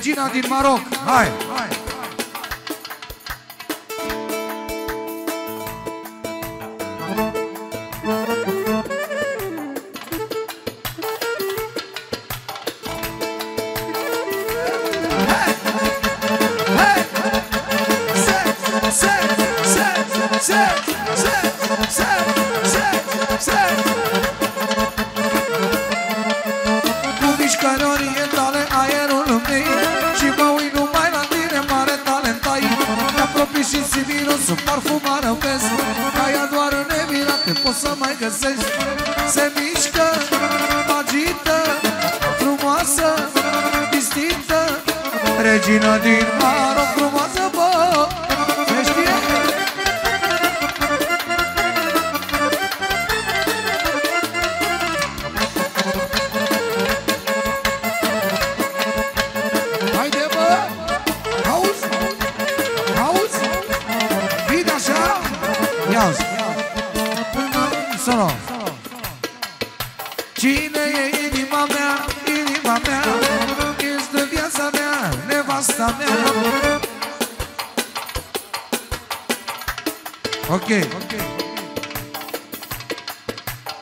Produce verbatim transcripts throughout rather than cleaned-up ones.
Regina din Maroc, hai! Cu mișcările tale aerul lumii și mă uit numai la tine, mare talent ai. Te apropii și simți mirosul parfumară vezi, ca ea doar în Emirate poți să mai găsești. Se mișcă, agită, frumoasă, distinctă, regina din Maroc, frumoasă, bă, se știe? Haide, bă, auzi, auzi, vine așa, ia-zi, sono. Cine e inima mea, inima mea, este viața mea, nevasta mea. Ok, ok.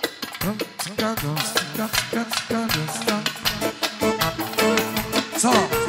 Solo.